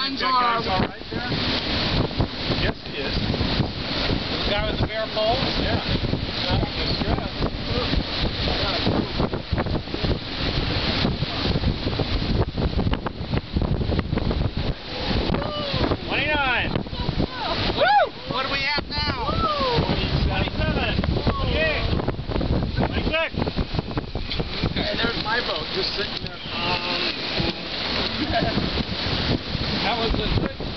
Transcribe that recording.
lines are. That guy's all right there? Yes, he is. The guy with the bare poles? Yeah. Not in distress. 29. Woo! What do we have now? 27. 28. 26. Okay, there's my boat just sitting there. That was a good